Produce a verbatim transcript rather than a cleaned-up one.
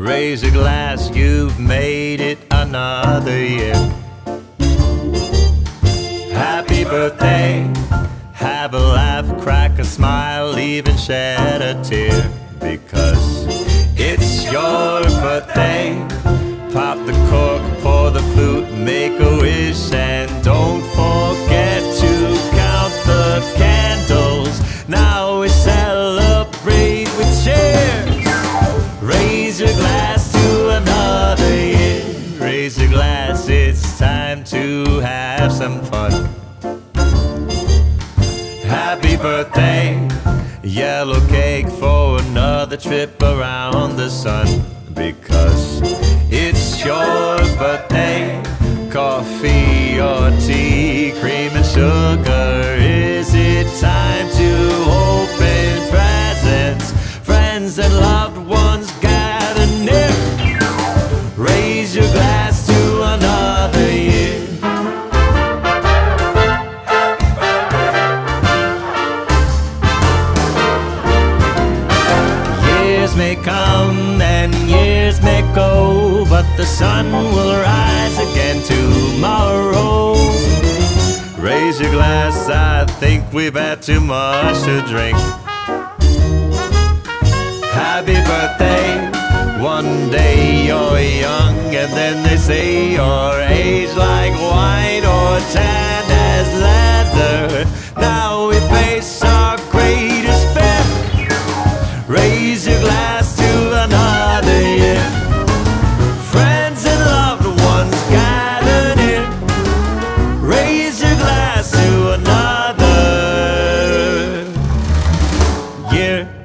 Raise a glass, you've made it another year. Happy birthday, have a laugh, crack a smile, even shed a tear. Because it's your birthday. Pop the cork, pour the flute, make a wish, and don't forget to count the candles. Now we celebrate with cheers. Raise your glass to another year. Raise your glass, it's time to have some fun. Happy birthday, yellow cake for another trip around the sun. Because it's your birthday. Coffee or tea, cream and sugar. Is it time to open presents? Friends and loved ones gather near. Raise your glass to another year. Years may come and years may go, but the sun will rise again tomorrow. Raise your glass, I think we've had too much to drink. Happy birthday, one day you're young, and then they say you're aged like wine or tan as leather. Now we face our greatest fear. Raise your glass to another year. Friends and loved ones gather near. Raise your glass to another year.